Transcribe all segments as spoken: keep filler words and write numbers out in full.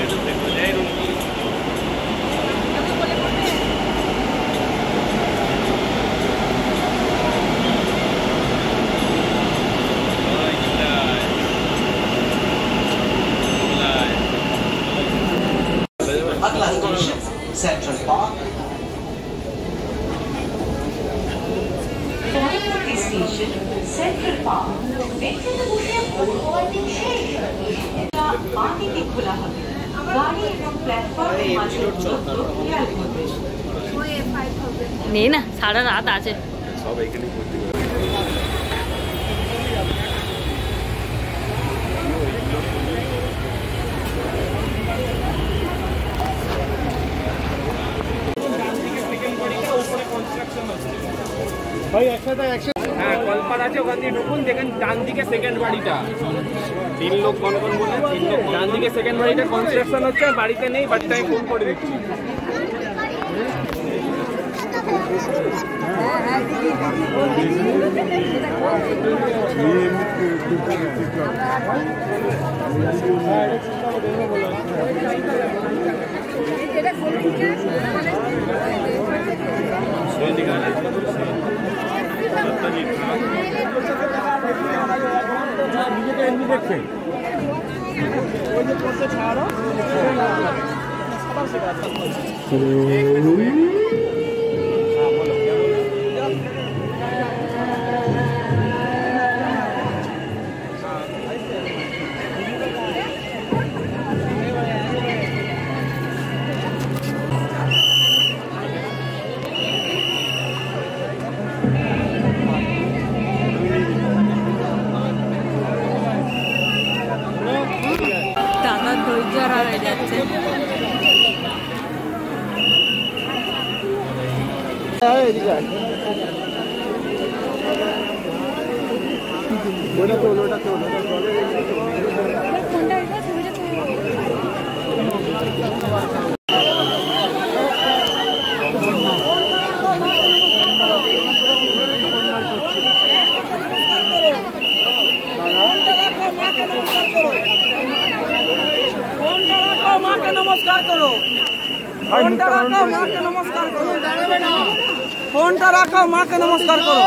अगला station central park. পরবর্তী station central park. মেট্রোতে বসে পূর্ববর্তী শেষ এটা বাদিকে খোলা হবে। গাড়ি এবং প্ল্যাটফর্মের মাঝে দূরত্ব খেয়াল করবেন। নে না সারা রাত আছে সব এখানে ভর্তি করে। ভাই একসাথে একসাথে হ্যাঁ কলপাড় আছে ওখান দিয়ে ঢুকুন দেখেন ডান দিকে সেকেন্ড বাড়িটা তিন লোক কোন কোন বলে তিন লোক ডান দিকে সেকেন্ড বাড়িটা কনস্ট্রাকশন হচ্ছে বাড়িতে নেই বাড়িতে আমি ফোন করে দিচ্ছি দেখছেন ওই যে করতে ছাড়ো नमस्कार करो फोनটা রাখো মাকে नमस्कार करो फोनটা রাখো মাকে नमस्कार करो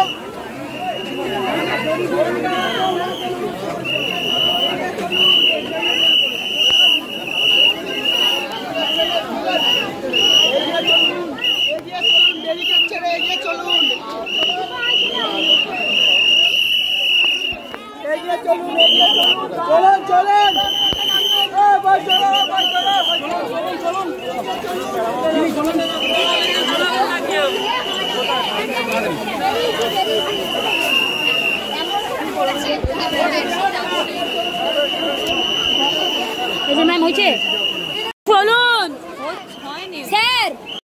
ম্যাম হয়েছে চলুন স্যার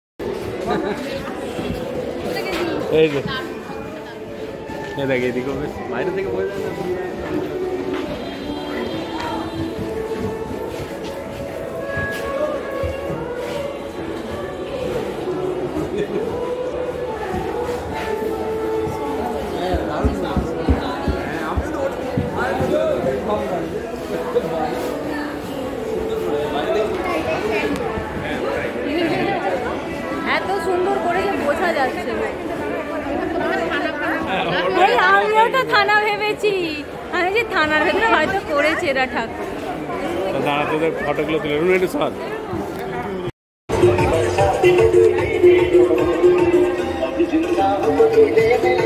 এই যে এই দেখে এদিকে বাইরে থেকে বলে দেন এত সুন্দর করে যে বোঝা যাচ্ছে আমি ওটা থানা ভেবেছি আমি যে থানার ভেতরে হয়তো করেছে এরা ঠাকুর দাঁড়া তোদের ফটোগুলো তুলে একটু সর